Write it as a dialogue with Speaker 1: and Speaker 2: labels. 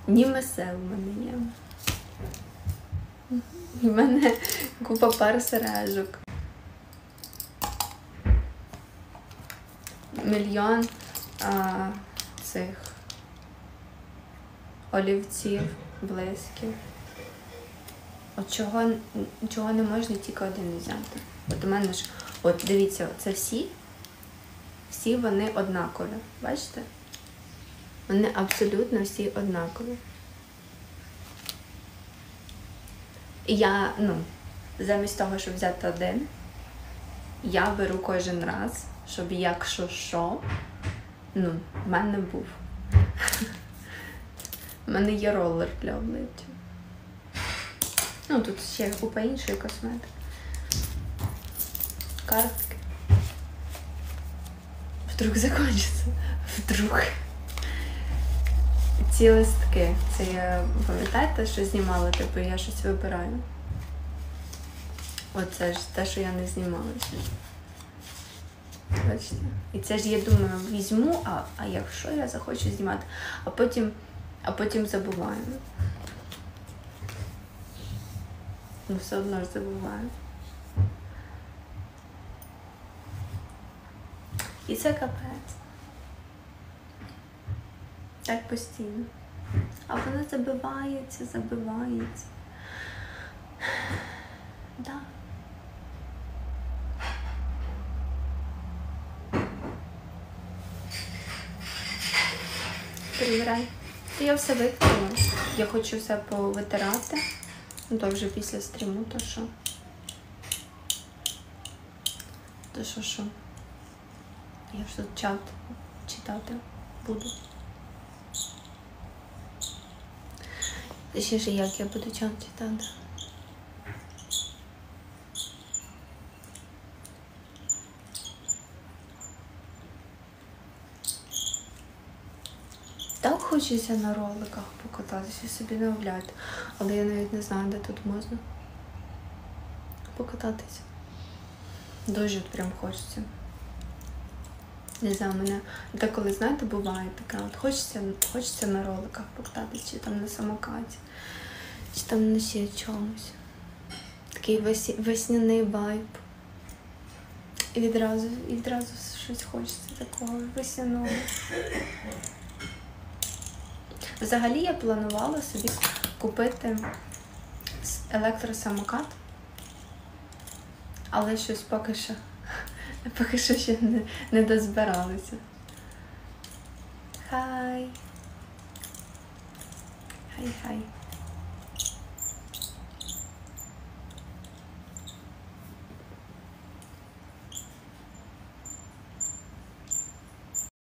Speaker 1: Німесе в мене є. У мене купа пар сережок. Мільйон цих олівців, блисків. От чого не можна тільки один взяти. От у мене ж, от дивіться, це всі вони однакові. Бачите? Вони абсолютно всі однакові. І я, замість того, щоб взяти один, я беру кожен раз, щоб якщо що, в мене був. У мене є ролер для обличчя. Тут ще купа іншої косметики. Картки. Вдруг закінчиться. Вдруг. Ці листки. Це я, пам'ятаєте, що знімала, я щось вибираю. Оце ж те, що я не знімала ще. Бачите? І це ж я думаю, візьму, а якщо я захочу знімати, а потім забуваю. Все одно ж забуваю. І це капець. Так постійно. А воно забивається. Да. Перевіряй. То я все викинула. Я хочу все повитирати. То вже після стріму, то що? Я ж тут чат читати буду. Точніше, як я буду чат читати. Так хочеться на роликах покататися, собі не уявляєте. Але я навіть не знаю, де тут можна покататися. Дуже прям хочеться. Не знаю, мене деколи, знаєте, буває таке, от хочеться на роликах покататися, чи там на самокаті, чи там на ще чомусь. Такий весняний вайб. І відразу щось хочеться такого весняного. Взагалі я планувала собі купити електросамокат, але щось поки що ще не дозбиралися. Хай.